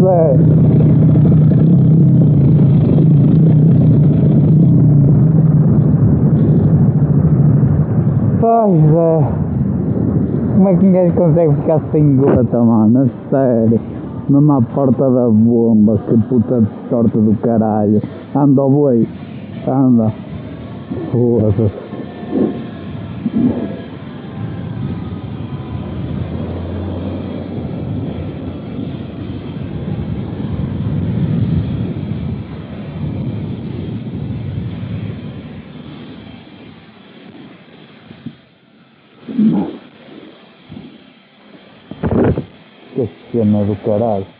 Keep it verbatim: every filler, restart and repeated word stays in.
Zé. Ai, Zé. Como é que ninguém consegue ficar sem gota, mano? A sério. Mesmo à porta da bomba, que puta de torta do caralho. Anda o boi. Anda. Foda-se. Que cena do caralho.